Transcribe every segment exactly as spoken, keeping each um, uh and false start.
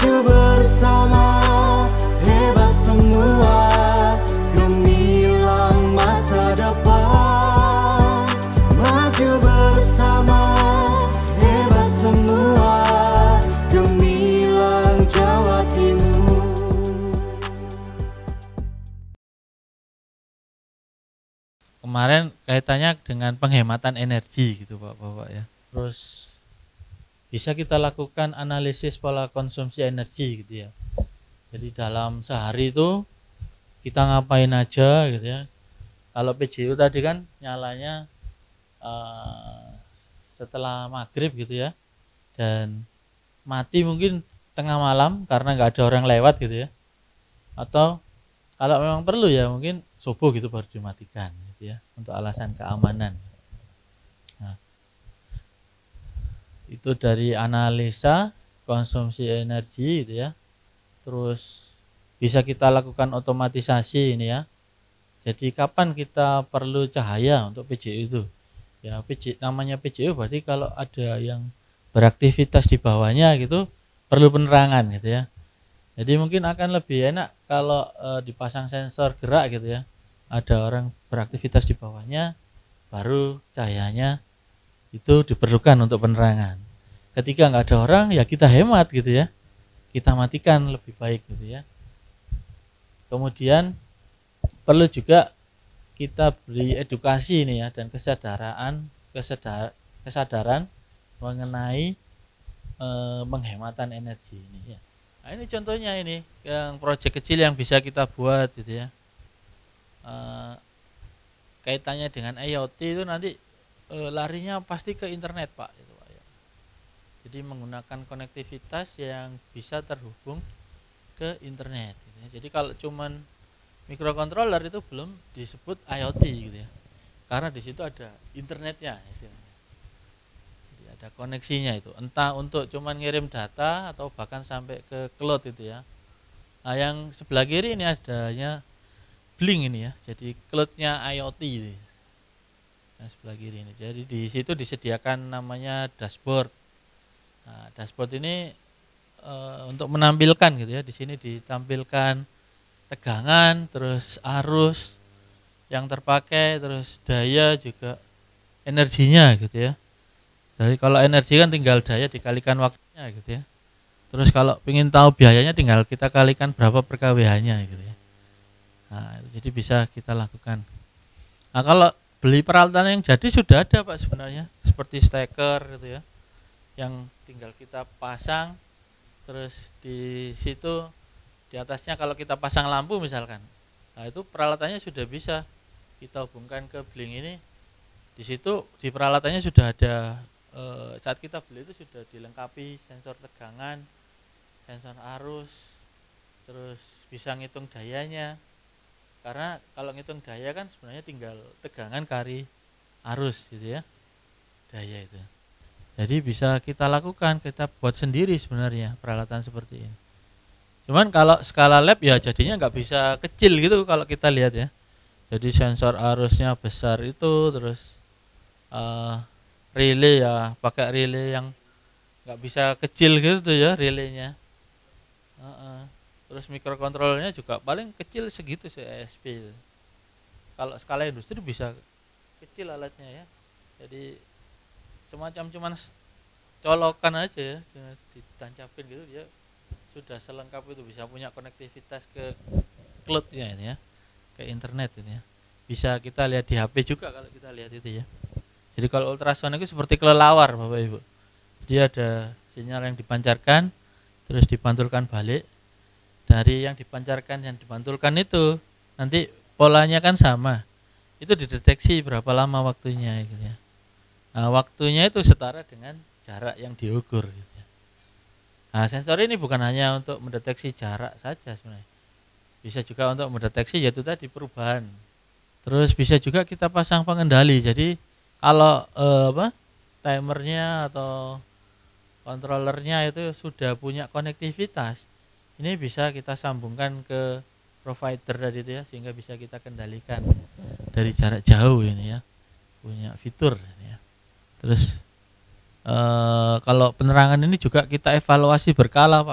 Maju bersama, hebat semua, gemilang masa depan. Maju bersama, hebat semua, gemilang Jawa Timur. Kemarin kaitannya dengan penghematan energi gitu Bapak-Bapak ya. Terus bisa kita lakukan analisis pola konsumsi energi gitu ya. Jadi dalam sehari itu kita ngapain aja gitu ya. Kalau P J U tadi kan nyalanya uh, setelah maghrib gitu ya, dan mati mungkin tengah malam karena nggak ada orang lewat gitu ya. Atau kalau memang perlu ya mungkin subuh gitu baru dimatikan gitu ya, untuk alasan keamanan. Nah, itu dari analisa konsumsi energi gitu ya. Terus bisa kita lakukan otomatisasi ini ya. Jadi kapan kita perlu cahaya untuk P J U itu? Ya P J, namanya P J U berarti kalau ada yang beraktivitas di bawahnya gitu perlu penerangan gitu ya. Jadi mungkin akan lebih enak kalau e, dipasang sensor gerak gitu ya. Ada orang beraktivitas di bawahnya, baru cahayanya itu diperlukan untuk penerangan. Ketika nggak ada orang ya kita hemat gitu ya, kita matikan lebih baik gitu ya. Kemudian perlu juga kita beri edukasi ini ya, dan kesadaran kesadar, kesadaran mengenai e, penghematan energi ini ya. Nah, ini contohnya ini yang proyek kecil yang bisa kita buat gitu ya. E, kaitannya dengan IoT itu nanti e, larinya pasti ke internet Pak itu Pak ya. Jadi menggunakan konektivitas yang bisa terhubung ke internet gitu ya. Jadi kalau cuman microcontroller itu belum disebut IoT gitu ya, karena di situ ada internetnya istilahnya. Jadi ada koneksinya itu, entah untuk cuman ngirim data atau bahkan sampai ke cloud itu ya. Nah yang sebelah kiri ini adanya Blink ini ya, jadi cloudnya IoT ini. Yang sebelah kiri ini, jadi di situ disediakan namanya dashboard. Nah, dashboard ini e, untuk menampilkan gitu ya, di sini ditampilkan tegangan, terus arus yang terpakai, terus daya juga energinya gitu ya. Jadi kalau energi kan tinggal daya dikalikan waktunya gitu ya. Terus kalau ingin tahu biayanya tinggal kita kalikan berapa per K W H-nya gitu ya. Nah, jadi bisa kita lakukan. Nah, kalau beli peralatan yang jadi sudah ada Pak sebenarnya, seperti steker gitu ya, yang tinggal kita pasang, terus di situ di atasnya kalau kita pasang lampu misalkan, nah itu peralatannya sudah bisa kita hubungkan ke Blink ini. Di situ di peralatannya sudah ada, e, saat kita beli itu sudah dilengkapi sensor tegangan, sensor arus, terus bisa ngitung dayanya. Karena kalau ngitung daya kan sebenarnya tinggal tegangan kali arus gitu ya, daya itu. Jadi bisa kita lakukan, kita buat sendiri sebenarnya peralatan seperti ini. Cuman kalau skala lab ya jadinya nggak bisa kecil gitu kalau kita lihat ya. Jadi sensor arusnya besar itu, terus uh, relay ya pakai relay yang nggak bisa kecil gitu tuh ya relaynya. Uh -uh. Terus mikrokontrolernya juga paling kecil segitu sih E S P. Kalau skala industri bisa kecil alatnya ya. Jadi semacam cuman colokan aja ya, ditancapin gitu dia sudah selengkap itu, bisa punya konektivitas ke cloud-nya ini ya, ke internet ini ya. Bisa kita lihat di H P juga kalau kita lihat itu ya. Jadi kalau ultrasound itu seperti kelelawar Bapak Ibu. Dia ada sinyal yang dipancarkan terus dipantulkan balik. Dari yang dipancarkan yang dipantulkan itu nanti polanya kan sama. Itu dideteksi berapa lama waktunya gitu ya. Nah, waktunya itu setara dengan jarak yang diukur gitu ya. Nah, sensor ini bukan hanya untuk mendeteksi jarak saja sebenarnya. Bisa juga untuk mendeteksi yaitu tadi perubahan. Terus bisa juga kita pasang pengendali. Jadi kalau eh, apa timernya atau kontrolernya itu sudah punya konektivitas, ini bisa kita sambungkan ke provider tadi itu ya, sehingga bisa kita kendalikan dari jarak jauh ini ya, punya fitur ini ya. Terus e, kalau penerangan ini juga kita evaluasi berkala Pak.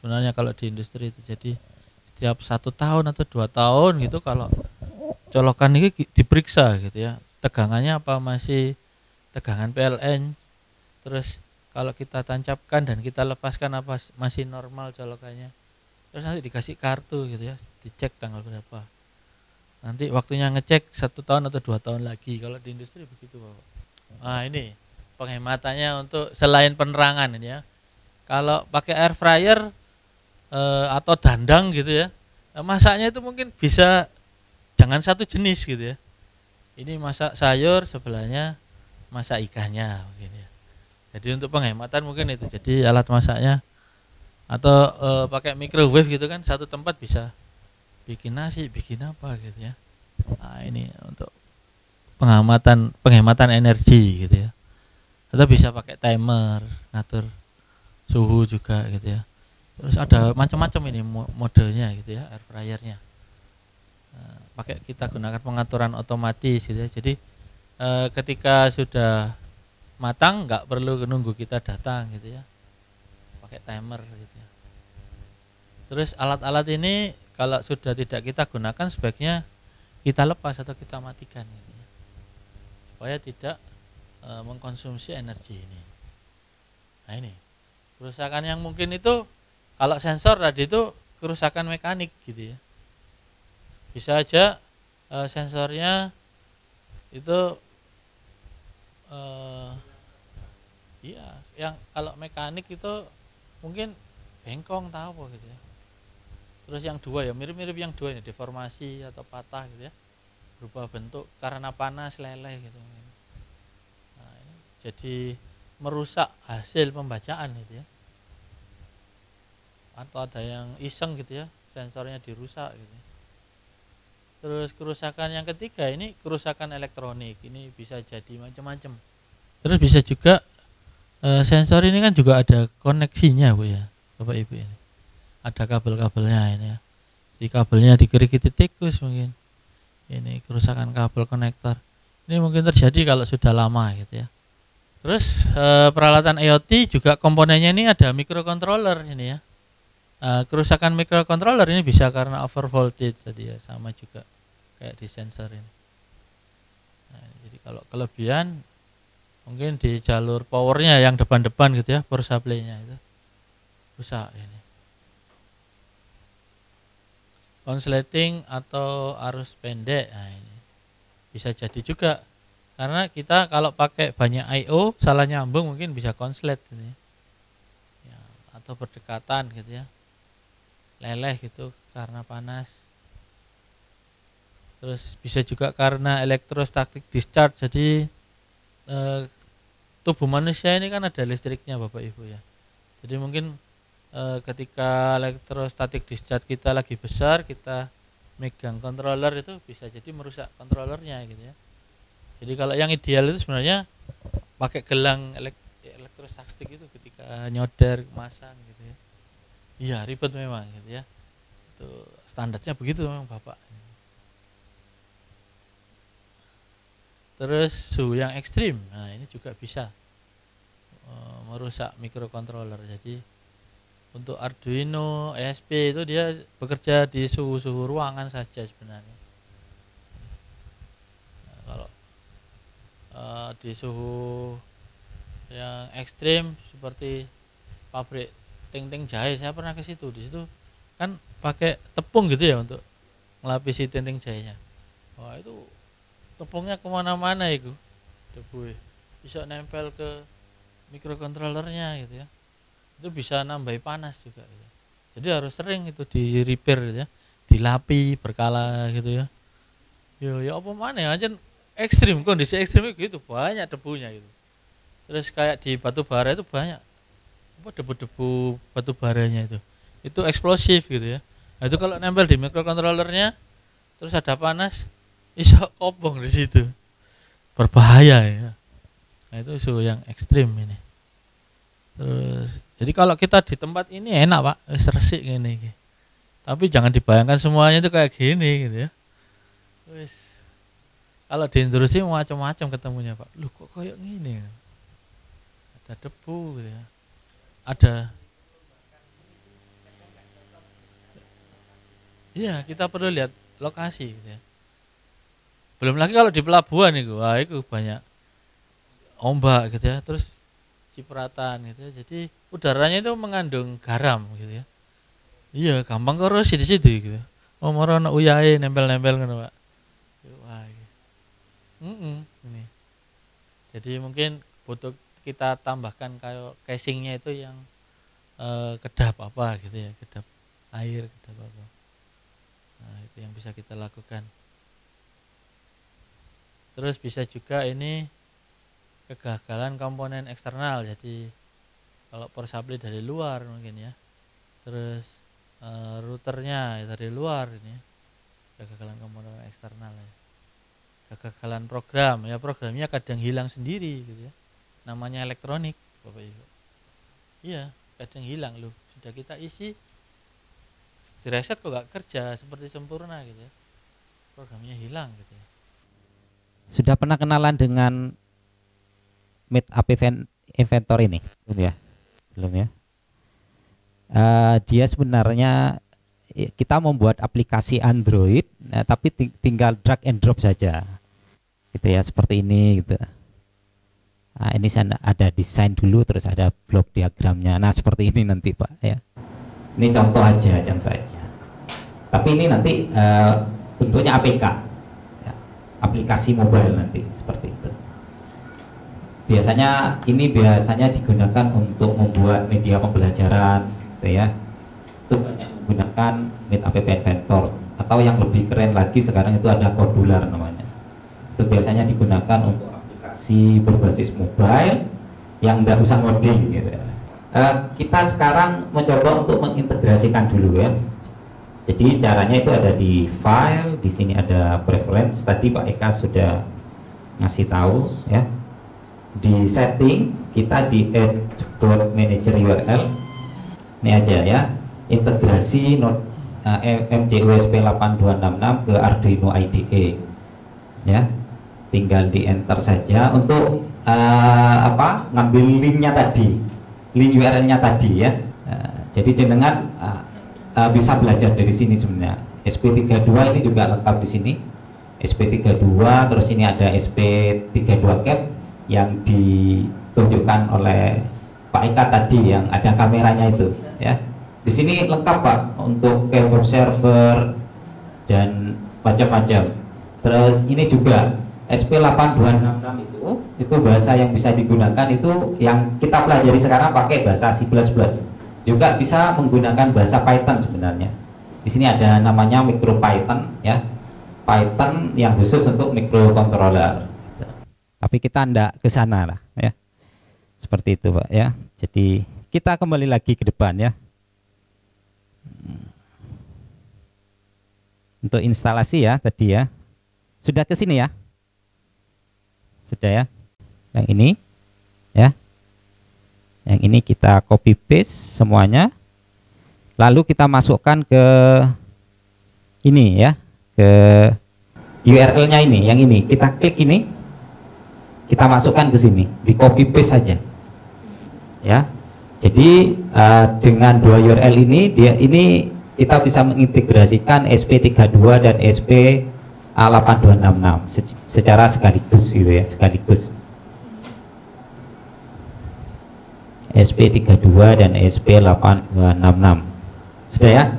sebenarnya kalau di industri itu. Jadi setiap satu tahun atau dua tahun gitu kalau colokan ini diperiksa gitu ya, tegangannya apa masih tegangan P L N, terus kalau kita tancapkan dan kita lepaskan apa masih normal colokannya, terus nanti dikasih kartu gitu ya, dicek tanggal berapa, nanti waktunya ngecek satu tahun atau dua tahun lagi. Kalau di industri begitu Bapak. Nah ini penghematannya untuk selain penerangan ini ya, kalau pakai air fryer eh, atau dandang gitu ya, masaknya itu mungkin bisa jangan satu jenis gitu ya, ini masak sayur, sebelahnya masak ikannya mungkin ya. Jadi untuk penghematan mungkin itu, jadi alat masaknya atau e, pakai microwave gitu kan, satu tempat bisa bikin nasi, bikin apa gitu ya. Nah ini untuk penghematan penghematan energi gitu ya. Atau bisa pakai timer, ngatur suhu juga gitu ya. Terus ada macam-macam ini modelnya gitu ya, air fryernya. Nah, pakai kita gunakan pengaturan otomatis gitu ya. Jadi e, ketika sudah matang nggak perlu nunggu kita datang gitu ya, pakai timer gitu ya. Terus alat-alat ini kalau sudah tidak kita gunakan sebaiknya kita lepas atau kita matikan gitu ya, supaya tidak e, mengkonsumsi energi ini. Nah ini kerusakan yang mungkin itu, kalau sensor tadi itu kerusakan mekanik gitu ya, bisa aja e, sensornya itu Uh, iya, yang kalau mekanik itu mungkin bengkong tahu apa gitu ya. Terus yang dua ya mirip-mirip yang dua ini, deformasi atau patah gitu ya, berubah bentuk karena panas, leleh gitu. Nah, ini jadi merusak hasil pembacaan gitu ya. Atau ada yang iseng gitu ya, sensornya dirusak gitu. Terus kerusakan yang ketiga ini kerusakan elektronik, ini bisa jadi macam-macam. Terus bisa juga e, sensor ini kan juga ada koneksinya Bu ya, Bapak Ibu ini. Ada kabel-kabelnya ini ya. Di kabelnya dikerikiti tikus mungkin. Ini kerusakan kabel konektor. Ini mungkin terjadi kalau sudah lama gitu ya. Terus e, peralatan I o T juga komponennya ini ada microcontroller ini ya. Uh, kerusakan microcontroller ini bisa karena over voltage tadi ya, sama juga kayak di sensor ini. Nah, jadi kalau kelebihan mungkin di jalur powernya yang depan-depan gitu ya, power supply-nya itu rusak ini. Konsleting atau arus pendek, nah ini bisa jadi juga karena kita kalau pakai banyak I O salah nyambung mungkin bisa konslet ini ya, atau berdekatan gitu ya, leleh gitu karena panas. Terus bisa juga karena elektrostatic discharge, jadi e, tubuh manusia ini kan ada listriknya Bapak Ibu ya, jadi mungkin e, ketika elektrostatic discharge kita lagi besar, kita megang controller itu bisa jadi merusak controllernya gitu ya. Jadi kalau yang ideal itu sebenarnya pakai gelang elektrostatik itu ketika nyodar masang gitu ya. Iya ribet memang gitu ya, itu standarnya begitu memang Bapak. Terus suhu yang ekstrim, nah ini juga bisa e, merusak mikrocontroller. Jadi untuk Arduino E S P itu dia bekerja di suhu-suhu ruangan saja sebenarnya. Nah, kalau e, di suhu yang ekstrim seperti pabrik ting-ting jahe, saya pernah ke situ. Di situ kan pakai tepung gitu ya untuk melapisi ting-ting jahenya. Wah itu tepungnya kemana-mana itu, debu bisa nempel ke mikrocontrollernya gitu ya. Itu bisa nambah panas juga gitu. Jadi harus sering itu di repair gitu ya, dilapi berkala gitu ya. Yo ya apa mana ya, aja ekstrim, kondisi ekstrim gitu, banyak debunya gitu. Terus kayak di batu bara itu banyak apa debu-debu batu baranya itu itu eksplosif gitu ya. Nah itu kalau nempel di mikrocontrollernya terus ada panas, iso kobong di situ, berbahaya ya. Nah itu suhu yang ekstrim ini. Terus jadi kalau kita di tempat ini enak Pak, resik gini, gini. Tapi jangan dibayangkan semuanya itu kayak gini gitu ya. Terus kalau di industri macam-macam ketemunya Pak. Loh kok kayak gini? Ada debu gitu ya. Ada Iya, kita perlu lihat lokasi gitu ya. Belum lagi kalau di pelabuhan itu, wah itu banyak ombak gitu ya, terus cipratan gitu ya. Jadi udaranya itu mengandung garam gitu ya. Iya, gampang korosi di situ gitu. Oh, moro ana uyahe nempel-nempel ngono, Pak. Wah. Heeh, ini. Jadi mungkin butuh kita tambahkan kayak casingnya itu yang eh, kedap apa gitu ya, kedap air, kedap apa. Nah, itu yang bisa kita lakukan. Terus bisa juga ini kegagalan komponen eksternal. Jadi kalau power supply dari luar mungkin ya. Terus e, routernya dari luar ini. Kegagalan komponen eksternal ya. Kegagalan program, ya programnya kadang hilang sendiri gitu ya. Namanya elektronik, Bapak Ibu. Iya, kadang hilang loh. Sudah kita isi direset kok gak kerja seperti sempurna gitu ya. Programnya hilang gitu ya. Sudah pernah kenalan dengan Meet App Inventor ini? Belum ya? Belum ya? Uh, dia sebenarnya kita membuat aplikasi Android, nah, tapi ting tinggal drag and drop saja, gitu ya, seperti ini gitu. Nah, ini sana ada desain dulu, terus ada blok diagramnya. Nah, seperti ini nanti Pak ya. Ini contoh aja, contoh aja. Tapi ini nanti uh, bentuknya A P K. Aplikasi mobile nanti seperti itu. Biasanya ini biasanya digunakan untuk membuat media pembelajaran, gitu ya. Itu banyak menggunakan Meet App Inventor, atau yang lebih keren lagi sekarang itu ada Kodular namanya. Itu biasanya digunakan untuk aplikasi berbasis mobile yang tidak usah ngoding, gitu ya. Uh, kita sekarang mencoba untuk mengintegrasikan dulu ya. Jadi caranya itu ada di file, di sini ada preference. Tadi Pak Eka sudah ngasih tahu ya. Di setting kita di add dot manager U R L. Ini aja ya. Integrasi not, uh, M C U S P delapan dua enam enam ke Arduino I D E. Ya. Tinggal di enter saja untuk uh, apa? Ngambil linknya tadi, link U R L-nya tadi ya. Uh, jadi jenengan uh, Uh, bisa belajar dari sini sebenarnya. S P tiga puluh dua ini juga lengkap di sini. S P tiga puluh dua, terus ini ada S P tiga puluh dua cap yang ditunjukkan oleh Pak Eka tadi yang ada kameranya itu ya. Di sini lengkap Pak untuk ke web server dan macam-macam. Terus ini juga S P delapan dua enam enam itu itu bahasa yang bisa digunakan itu yang kita pelajari sekarang pakai bahasa C plus plus. Juga bisa menggunakan bahasa Python sebenarnya. Di sini ada namanya MicroPython ya. Python yang khusus untuk microcontroller. Tapi kita ndak ke sana lah ya. Seperti itu Pak ya. Jadi kita kembali lagi ke depan ya. Untuk instalasi ya tadi ya. Sudah ke sini ya? Sudah ya. Yang ini ya. Yang ini kita copy paste semuanya, lalu kita masukkan ke ini ya, ke U R L-nya ini, yang ini kita klik ini, kita masukkan ke sini, di copy paste saja, ya. Jadi uh, dengan dua U R L ini, dia ini kita bisa mengintegrasikan S P tiga puluh dua dan S P delapan dua enam enam secara sekaligus gitu ya, sekaligus. S P tiga puluh dua dan S P delapan dua enam enam. Sudah ya?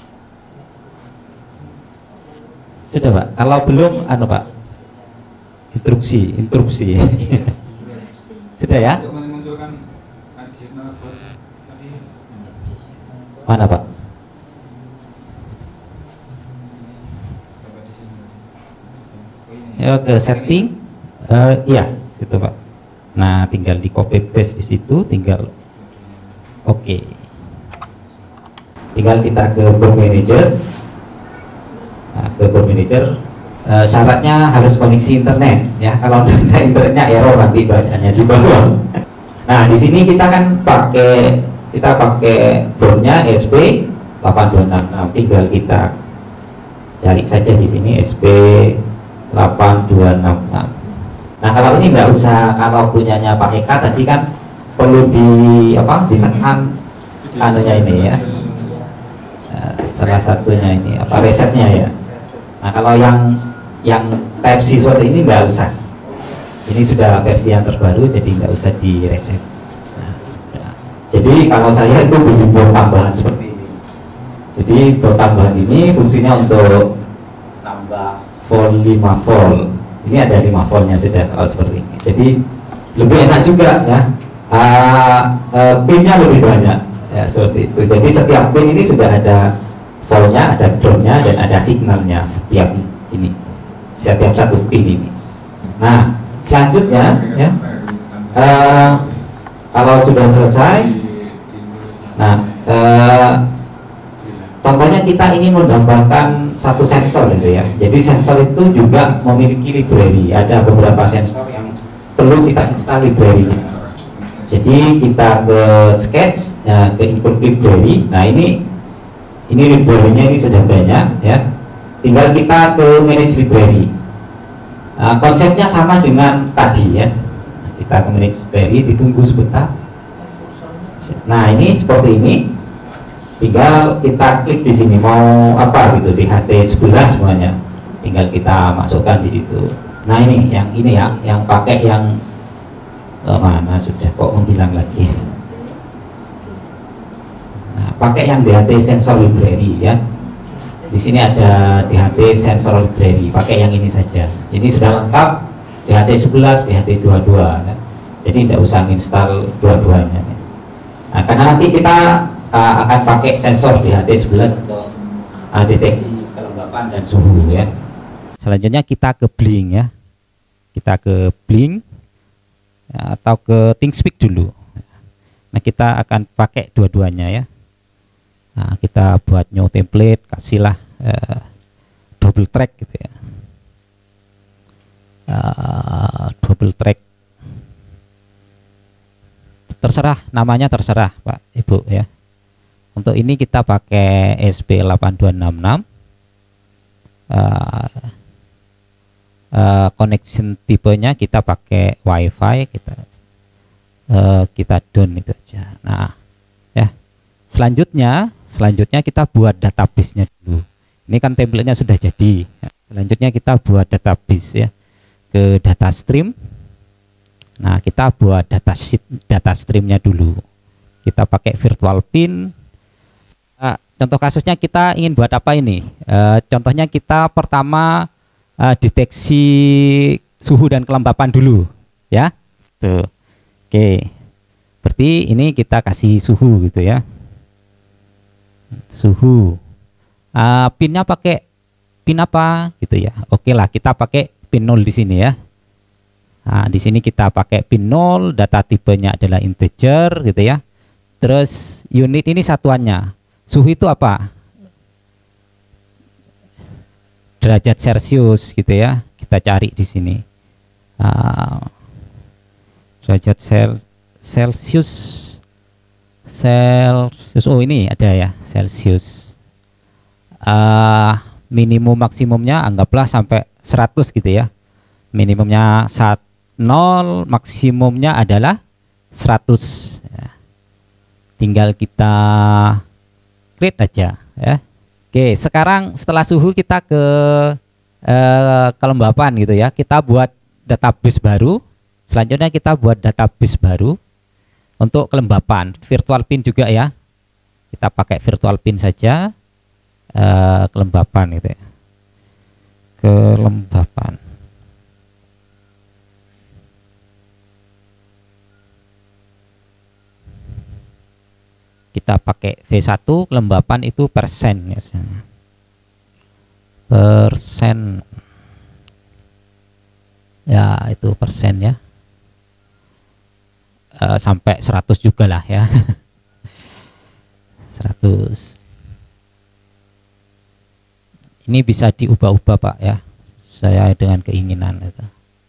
Sudah Pak? Kalau belum anu Pak, instruksi, instruksi. Sudah ya? Mana Pak? Ya, ke setting, uh, iya situ Pak. Nah, tinggal di copy paste di situ, tinggal oke. Okay. Tinggal kita ke Board Manager. Nah, ke Board Manager, uh, syaratnya harus koneksi internet ya. Kalau tidak internetnya error nanti bacanya di bawah. Nah, di sini kita kan pakai kita pakai boardnya S P delapan dua enam enam. Tinggal kita cari saja di sini S P delapan dua enam enam. Nah, kalau ini nggak usah, kalau punyanya Pak Eka tadi kan perlu di apa ditekan anunya ini ya, uh, salah satunya ini apa resetnya ya. Nah kalau yang yang Type C seperti ini nggak usah, ini sudah versi yang terbaru jadi nggak usah di reset. Nah, ya. Jadi kalau saya itu beli board tambahan seperti ini, jadi board tambahan ini fungsinya untuk nambah volt lima volt. Ini ada lima voltnya sudah kalau seperti ini, jadi lebih enak juga ya. Uh, uh, pinnya lebih banyak ya, seperti itu. Jadi setiap pin ini sudah ada voltnya, ada groundnya, dan ada signalnya setiap ini, setiap satu pin ini. Nah selanjutnya ya, uh, kalau sudah selesai, nah uh, contohnya kita ingin menggambarkan satu sensor gitu ya. Jadi sensor itu juga memiliki library, ada beberapa sensor yang perlu kita install library-nya. Jadi kita ke sketch, ya, ke input library. Nah ini ini library-nya ini sudah banyak ya. Tinggal kita ke manage library. Nah, konsepnya sama dengan tadi ya. Kita ke manage library, ditunggu sebentar. Nah ini seperti ini. Tinggal kita klik di sini mau apa gitu, di H T sebelas semuanya. Tinggal kita masukkan di situ. Nah ini yang ini ya, yang pakai yang oh, mana sudah kok menghilang lagi. Nah, pakai yang D H T sensor library ya. Di sini ada D H T sensor library, pakai yang ini saja. Ini sudah lengkap D H T sebelas, D H T dua puluh dua kan? Jadi tidak usah install dua-duanya. Nah, karena nanti kita uh, akan pakai sensor D H T sebelas untuk uh, deteksi kelembapan dan suhu ya. Selanjutnya kita ke Blink ya. Kita ke Blink ya, atau ke ThinkSpeak dulu. Nah kita akan pakai dua-duanya ya. Nah, kita buat new template, kasihlah uh, double track gitu ya. Uh, double track. Terserah namanya, terserah Pak Ibu ya. Untuk ini kita pakai S P delapan dua enam enam. Uh, Uh, connection tipenya kita pakai WiFi, kita uh, kita down itu aja. Nah ya, selanjutnya selanjutnya kita buat database-nya dulu. Ini kan template-nya sudah jadi. Selanjutnya kita buat database ya, ke data stream. Nah kita buat data sheet, data streamnya dulu. Kita pakai virtual pin. Uh, contoh kasusnya kita ingin buat apa ini? Uh, contohnya kita pertama Uh, deteksi suhu dan kelembapan dulu ya tuh. Oke, berarti ini kita kasih suhu gitu ya, suhu. Uh, pinnya pakai pin apa gitu ya. Oke lah, kita pakai pin nol di sini ya. Nah, di sini kita pakai pin nol, data tipenya adalah integer gitu ya. Terus unit ini satuannya, suhu itu apa? Derajat Celcius gitu ya, kita cari di sini. Uh, derajat sel Celcius, Celsius. Oh ini ada ya, Celsius. Uh, minimum maksimumnya anggaplah sampai seratus gitu ya. Minimumnya saat nol, maksimumnya adalah seratus. Ya. Tinggal kita create aja ya. Oke, sekarang setelah suhu kita ke eh, kelembapan gitu ya. Kita buat database baru. Selanjutnya kita buat database baru untuk kelembapan. Virtual pin juga ya. Kita pakai virtual pin saja. Eh, kelembapan gitu ya. Kelembapan. Kita pakai V satu, kelembapan itu persen ya. Persen ya, itu persen ya. E, sampai seratus juga lah ya. seratus. Ini bisa diubah-ubah Pak ya, saya dengan keinginan itu.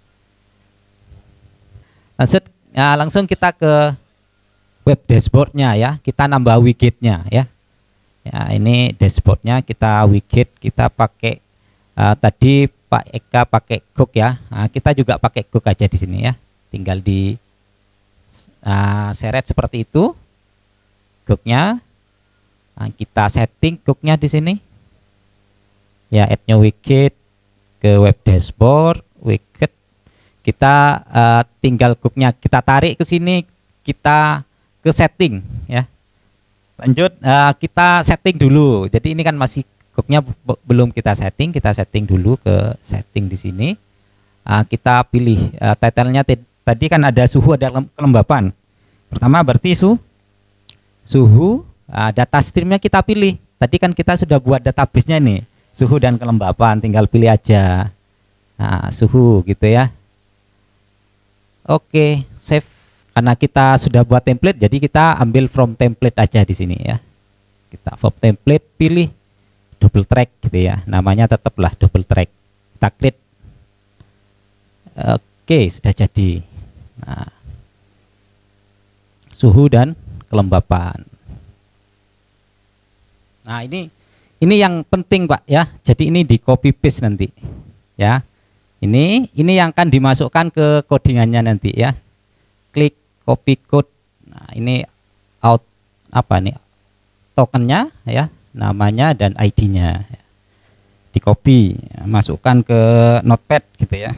Langsung, ya, langsung kita ke web dashboardnya ya, kita nambah widgetnya ya. Ya ini dashboardnya, kita widget, kita pakai uh, tadi Pak Eka pakai Gok ya. Nah, kita juga pakai Gok aja di sini ya. Tinggal di uh, seret seperti itu Goknya. Nah, kita setting cooknya di sini. Ya, add new widget ke web dashboard, widget. Kita uh, tinggal cooknya kita tarik ke sini, kita ke setting ya. Lanjut uh, kita setting dulu. Jadi ini kan masih cooknya belum kita setting, kita setting dulu ke setting di sini. Uh, kita pilih uh, title-nya tadi kan ada suhu, ada kelembapan. Pertama berarti su suhu, uh, data streamnya kita pilih. Tadi kan kita sudah buat database-nya nih, suhu dan kelembapan, tinggal pilih aja. Nah, suhu gitu ya. Oke, save. Karena kita sudah buat template, jadi kita ambil from template aja di sini ya. Kita from template, pilih double track gitu ya. Namanya tetaplah double track. Kita create. Oke, sudah jadi. Nah, suhu dan kelembapan. Nah, ini ini yang penting Pak ya. Jadi ini di copy paste nanti ya. Ini ini yang akan dimasukkan ke codingannya nanti ya. Klik copy code. Nah, ini out apa nih? Tokennya ya, namanya dan I D-nya. Di copy, masukkan ke notepad gitu ya.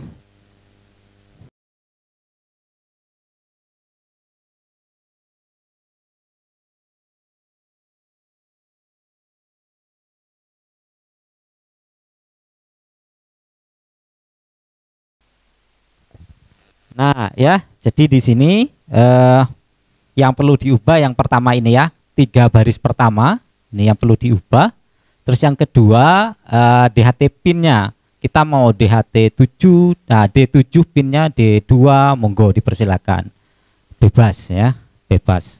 Nah, ya, jadi di sini eh, yang perlu diubah yang pertama ini ya, tiga baris pertama ini yang perlu diubah. Terus yang kedua eh, D H T pinnya kita mau D H T tujuh, nah D tujuh pinnya D dua, monggo dipersilakan, bebas ya, bebas.